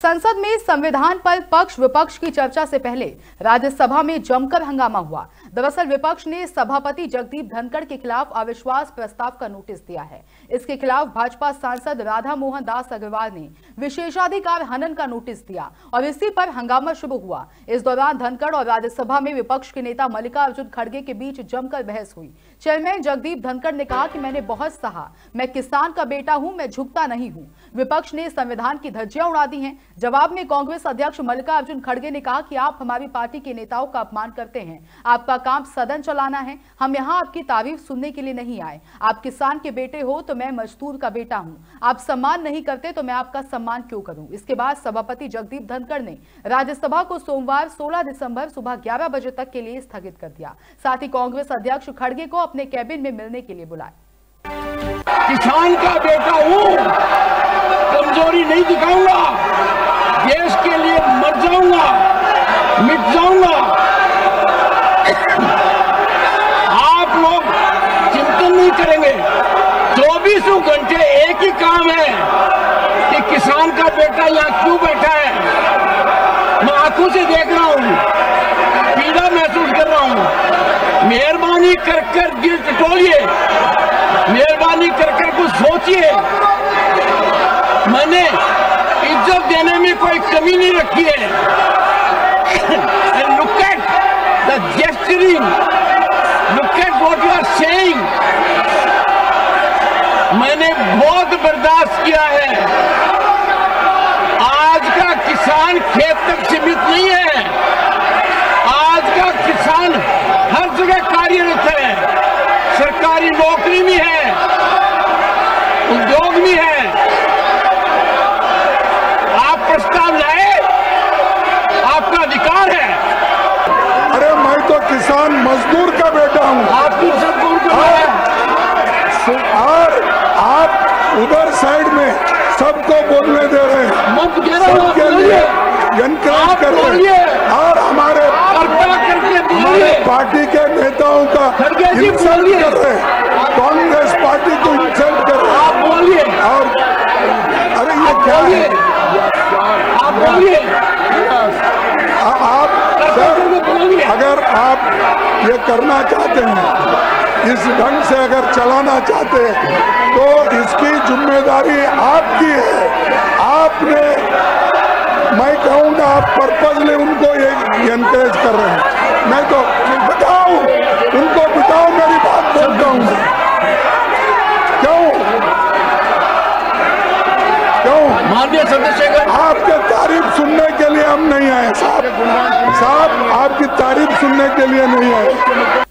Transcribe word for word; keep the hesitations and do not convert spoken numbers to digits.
संसद में संविधान पर पक्ष विपक्ष की चर्चा से पहले राज्यसभा में जमकर हंगामा हुआ। दरअसल विपक्ष ने सभापति जगदीप धनखड़ के खिलाफ अविश्वास प्रस्ताव का नोटिस दिया है। इसके खिलाफ भाजपा सांसद राधा मोहन दास अग्रवाल ने विशेषाधिकार हनन का नोटिस दिया और इसी पर हंगामा शुरू हुआ। इस दौरान धनखड़ और राज्यसभा में विपक्ष के नेता मल्लिकार्जुन खड़गे के बीच जमकर बहस हुई। चेयरमैन जगदीप धनखड़ ने कहा कि मैंने बहुत सहा, मैं किसान का बेटा हूं, मैं झुकता नहीं हूं। विपक्ष ने संविधान की धज्जियां उड़ा दी हैं। जवाब में कांग्रेस अध्यक्ष मल्लिकार्जुन खड़गे ने कहा कि आप हमारी पार्टी के नेताओं का अपमान करते हैं, आपका काम सदन चलाना है, हम यहां आपकी तारीफ सुनने के लिए नहीं आए। आप किसान के बेटे हो तो मैं मजदूर का बेटा हूं, आप सम्मान नहीं करते तो मैं आपका सम्मान क्यों करूं। इसके बाद सभापति जगदीप धनखड़ ने राज्यसभा को सोमवार सोलह दिसंबर सुबह ग्यारह बजे तक के लिए स्थगित कर दिया। साथ ही कांग्रेस अध्यक्ष खड़गे को अपने कैबिन में मिलने के लिए बुलाया। किसान का बेटा हूं, कमजोरी नहीं दिखाऊंगा, देश के लिए मर जाऊंगा, मिट जाऊंगा। आप लोग चिंतन नहीं करेंगे। चौबीसों घंटे एक ही काम है कि किसान का बेटा यहाँ क्यों बैठा है। मैं आंखों से देख रहा हूँ, पीड़ा महसूस कर रहा हूँ। मेहरबानी कर कर दिल टटोलिए, मेहरबानी कर कर कुछ सोचिए। मैंने इज्जत देने में कोई कमी नहीं रखी है। And look at the gesturing, look at what you are saying. मैंने बहुत बर्दाश्त किया है। आज का किसान खेत तक सीमित नहीं है। आज का किसान हर जगह कार्यरत है, सरकारी नौकरी में है, उद्योग में है। आप प्रस्ताव लाए, आपका अधिकार है। अरे मैं तो किसान मजदूर का बेटा हूँ। आप मजदूर का बेटा। और आप उधर साइड में सबको बोलने दे रहे हैं, मत सबके लिए एनकरेज कर रहे हैं और हमारे हमारे पार्टी के नेताओं का इंसल्ट कर रहे हैं, कांग्रेस पार्टी को इंसल्ट कर रहे हैं। आप बोलिए। और अरे ये क्या है? आप बोलिए। आप सर, अगर आप ये करना चाहते हैं, इस ढंग से अगर चलाना चाहते हैं तो इसकी जिम्मेदारी आपकी है। आपने, मैं कहूँगा आप पर्पजली उनको ये एनकरेज कर रहे हैं। मैं तो बिठाओ उनको, बिठाओ, मेरी बात बोलता हूँ। क्यों क्यों माननीय सदस्य, आपके तारीफ सुनने के लिए हम नहीं आए साहब, साहब आपकी तारीफ सुनने के लिए नहीं आए।